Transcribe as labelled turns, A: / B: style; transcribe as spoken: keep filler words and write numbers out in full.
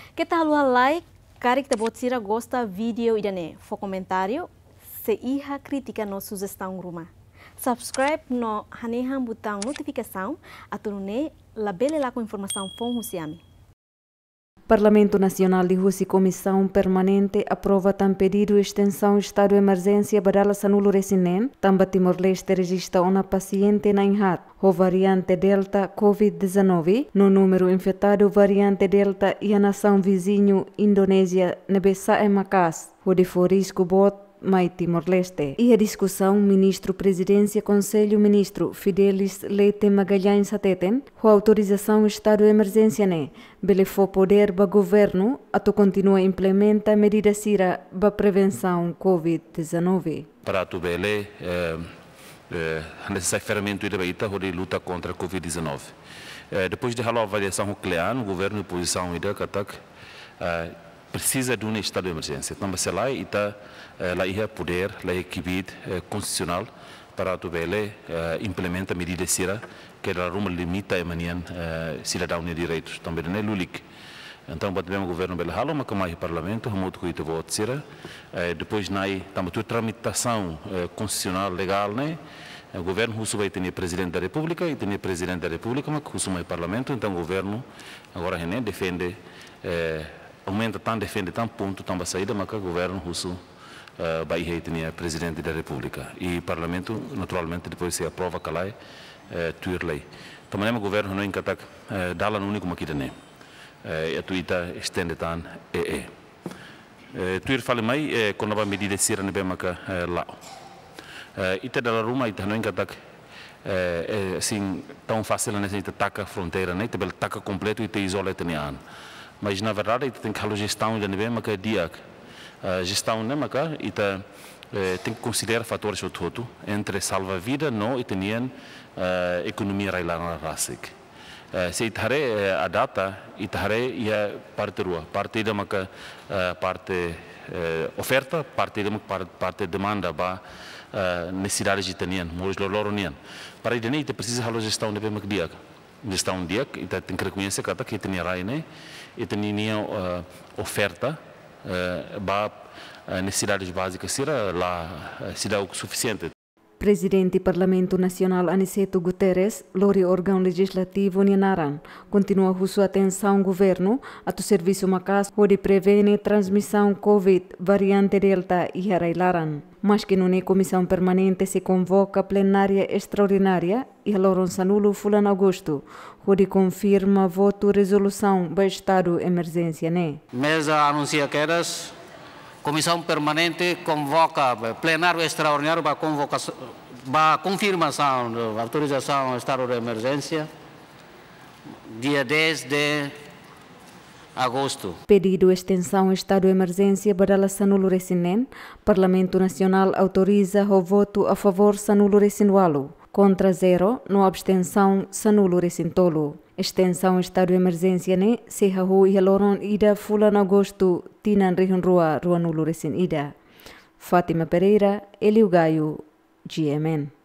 A: Que tal o like? Cari que bot sira gosta vídeo e dane for comentário se iha crítica no sugestão ruma. Subscribe no hanehan botão notificação aturune labele lá com informação fon husiami.
B: Parlamento Nacional de Rússia Comissão Permanente aprova tam pedido extensão estado de emergência badala sanulo resinen, tamba Timor-Leste registra uma paciente na inhat, o variante Delta Covid dezenove, no número infectado variante Delta e a nação vizinho Indonésia nebessa e Macas, o de for risco bot mai Timor-Leste. E a discussão, Ministro-Presidência, Conselho-Ministro Fidelis Leite Magalhães Sateten, com autorização Estado de Emergência, né? Bele for poder ba governo, ato continua implementa medida sira ba prevenção Covid dezenove.
C: Para tu bele, é, é, necessariamente de luta contra a Covid dezenove. É, depois de a avaliação nuclear, o governo de posição ida katak é, precisa de um estado de emergência. Então, se lá está lá ia poder, lá equipe constitucional para tu bele implementa medidas sira que ela ruma limita a manian cidadão de direitos. Também não é lulik. Então, batemos o governo bele halo, mas como é o parlamento, muito cuidado voto sira. Depois nai também tu tramitação constitucional legal, né? O governo russo vai ter presidente da República e tem presidente da República, mas russo é parlamento. Então, o governo agora né defende aumenta tanto defende tanto ponto tão saída, mas que o governo russo Uh, vai ter presidente da República e o Parlamento naturalmente depois se aprova a lei uh, tuir lei. Também o governo não encata uh, dá-la no único maquita nem e a tuita estende tan e e tuir fale mai uh, quando vai medida sira ne bem maca uh, lá uh, ita dalla Roma ita não encata uh, assim tão fácil nessa ita taca fronteira né ita bel taca completo ita isola tenian mas na verdade ita tem que a gestão da ne bem maca dia a gestão não é e tá tem que considerar fatores o todo entre salva-vida não e teniam a economia railana rasik se itare a data itare ia parte rua parte da maca parte oferta parte da parte demanda ba necessidades de teniam moros loronian para isso nem precisa a gestão de bem dia gestão dia e tem que reconhecer que que tinha raine e tinha oferta Uh, ba uh, necessidades básicas será lá uh, será o suficiente.
B: Presidente do Parlamento Nacional Aniceto Guterres, lori órgão legislativo Nianaran, continua a sua atenção governo a tu serviço macas onde prevene transmissão Covid variante Delta e Harailaran. Mas que não é comissão permanente se convoca plenária extraordinária e aloron sanulo fulan agosto, onde confirma voto resolução ba estado de emergência né.
D: Mesa anuncia que eras comissão permanente convoca plenário extraordinário para convocação para confirmação da autorização ao estado de emergência dia dez de agosto.
B: Pedido extensão estado de emergência para sanulo resinen, Parlamento Nacional autoriza o voto a favor sanulo resinualo, contra zero, no abstenção sanulo resintolo. Extensão estado de emergência ne se hahu e aloron ida fulan agosto tinan rihun rua rua nulo resin ida. Fátima Pereira, Eliu Gaio, G M N.